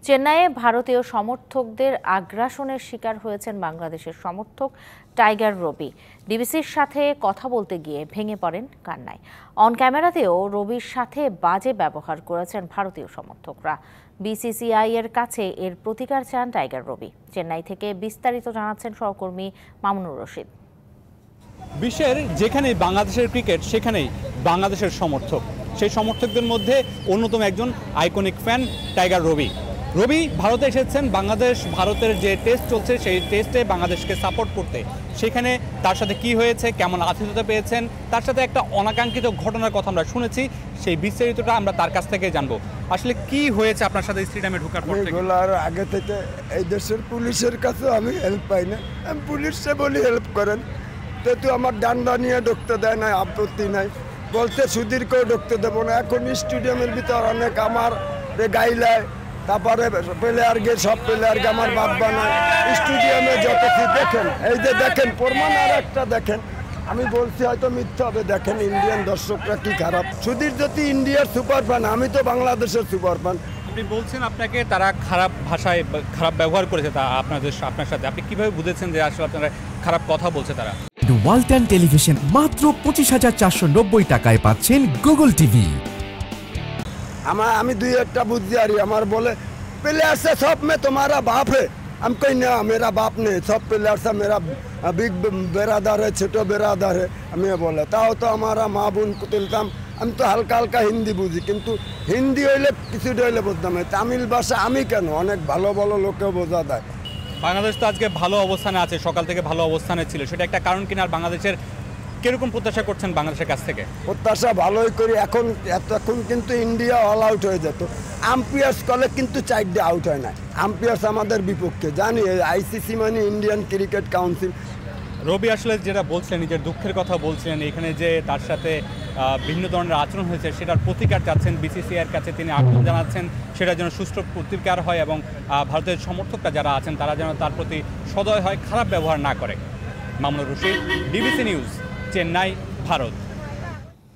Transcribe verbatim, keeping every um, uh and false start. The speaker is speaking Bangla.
চেন্নাইয়ে ভারতীয় সমর্থকদের আগ্রাসনের শিকার হয়েছেন বাংলাদেশের সমর্থক টাইগার রবি। ডিবিসির সাথে কথা বলতে গিয়ে ভেঙে পড়েন কান্নায়। অন ক্যামেরাতেও রবির সাথে বাজে ব্যবহার করেছেন ভারতীয় সমর্থকরা। বিসিসিআই এর কাছে এর প্রতিকার চান টাইগার রবি। চেন্নাই থেকে বিস্তারিত জানাচ্ছেন সহকর্মী মামুনুর রশিদ। বিশ্বের যেখানে বাংলাদেশের ক্রিকেট সেখানেই বাংলাদেশের সমর্থক। সেই সমর্থকদের মধ্যে অন্যতম একজন iconic fan tiger Robi. Robi ভারতে এসেছেন বাংলাদেশ ভারতের যে টেস্ট চলছে সেই টেস্টে বাংলাদেশকে সাপোর্ট করতে। সেখানে তার সাথে কি হয়েছে, কেমন আতিথ্যতা পেয়েছেন, তার সাথে একটা অনাকাঙ্ক্ষিত ঘটনার কথা আমরা শুনেছি। সেই বিস্তারিতটা আমরা তার কাছ থেকে জানবো। আসলে কি হয়েছে আপনার সাথে স্টেডিয়ামে ঢোকার পর থেকে? আর আগে থেকে এই দেশের পুলিশের কাছে আমি হেল্প পাই না, আমি পুলিশে বলি হেল্প করেন, তো আমার ডান্ডা নিয়ে ঢুকতে দেয় না, আপত্তি নাই, বলতে সুদীরকেও ঢুকতে দেবো না। এখন স্টেডিয়ামের ভিতর অনেক আমার গাইলায়, তারপরে প্লেয়ার গে সব প্লেয়ারকে আমার বাপ বানায়। স্টেডিয়ামে যত কি দেখেন, এই যে দেখেন প্রমাণ আর একটা দেখেন, আমি বলছি হয়তো মিথ্যা হবে, দেখেন ইন্ডিয়ান দর্শকরা কি খারাপ। সুধীর যদি ইন্ডিয়ার সুপার ফ্যান, আমি তো বাংলাদেশের সুপার ফ্যান। আপনি বলছেন আপনাকে তারা খারাপ ভাষায় খারাপ ব্যবহার করেছে তা আপনাদের আপনার সাথে, আপনি কিভাবে বুঝেছেন যে আসলে আপনারা খারাপ কথা বলছে তারা? ওয়ালটন টেলিভিশন মাত্র পঁচিশ হাজার চারশো নব্বই টাকায় পাচ্ছেন গুগল টিভি। আমার আমি দুই একটা বুঝতে পারি, আমার বলে प्लेयर से सब में तुम्हारा बाप है, हम कोई ना मेरा बाप नहीं, सब प्लेयर से मेरा बिग बेरादार है, छोटो बेरादार है। हमें बोले ताओ तो हमारा माँ বোন তুলতাম। আমি তো হালকা হালকা হিন্দি বুঝি, কিন্তু হিন্দি হইলে কিছু হইলে বুঝতাম না। তামিল ভাষা আমি কেন, অনেক ভালো ভালো লোকেও বোঝা যায়। বাংলাদেশ তো আজকে ভালো অবস্থানে আছে, সকাল থেকে ভালো অবস্থানে ছিল, সেটা একটা কারণ কিনা? আর বাংলাদেশের কিরকম প্রত্যাশা করছেন বাংলাদেশের কাছ থেকে? প্রত্যাশা ভালোই করি। এখন এতক্ষণ কিন্তু ইন্ডিয়া অল আউট হয়ে যেত, আম্পায়ার্স কলে কিন্তু চারটে আউট হয় না। আম্পায়ার্স আমাদের বিপক্ষে, জানি আইসিসি মানে ইন্ডিয়ান ক্রিকেট কাউন্সিল। রবি আসলে যেটা বলছিলেন, নিজের দুঃখের কথা বলছিলেন, এখানে যে তার সাথে বিভিন্ন ধরনের আচরণ হয়েছে সেটার প্রতিকার চাচ্ছেন বিসিসিআইয়ের কাছে। তিনি আবেদন জানাচ্ছেন সেটা যেন সুষ্ঠু প্রতিকার হয় এবং ভারতের সমর্থকরা যারা আছেন তারা যেন তার প্রতি সদয় হয়, খারাপ ব্যবহার না করে। Mamunur Rashid, DBC news, Chennai, Bharat.